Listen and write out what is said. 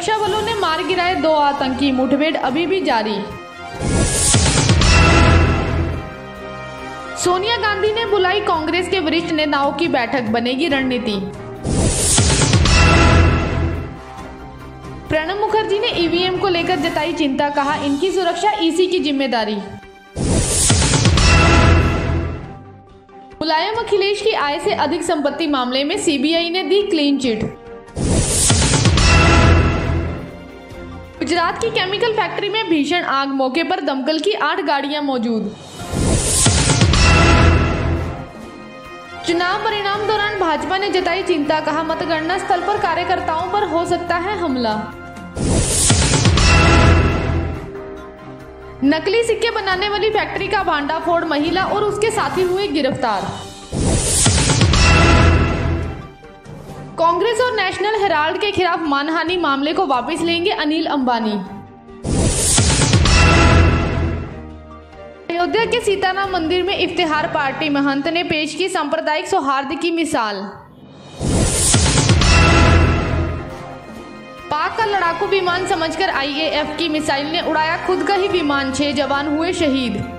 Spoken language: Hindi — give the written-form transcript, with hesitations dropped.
सुरक्षा बलों ने मार गिराए 2 आतंकी, मुठभेड़ अभी भी जारी। सोनिया गांधी ने बुलाई कांग्रेस के वरिष्ठ नेताओं की बैठक, बनेगी रणनीति। प्रणब मुखर्जी ने ईवीएम को लेकर जताई चिंता, कहा इनकी सुरक्षा ईसी की जिम्मेदारी। मुलायम अखिलेश की आय से अधिक संपत्ति मामले में सीबीआई ने दी क्लीन चिट। गुजरात की केमिकल फैक्ट्री में भीषण आग, मौके पर दमकल की 8 गाड़ियां मौजूद। चुनाव परिणाम दौरान भाजपा ने जताई चिंता, कहा मतगणना स्थल पर कार्यकर्ताओं पर हो सकता है हमला। नकली सिक्के बनाने वाली फैक्ट्री का भांडाफोड़, महिला और उसके साथी हुए गिरफ्तार। कांग्रेस और नेशनल हेराल्ड के खिलाफ मानहानि मामले को वापस लेंगे अनिल अंबानी। अयोध्या के सीताराम मंदिर में इफ्तिहार पार्टी, महंत ने पेश की सांप्रदायिक सौहार्द की मिसाल। पाक का लड़ाकू विमान समझकर आईएएफ की मिसाइल ने उड़ाया खुद का ही विमान, 6 जवान हुए शहीद।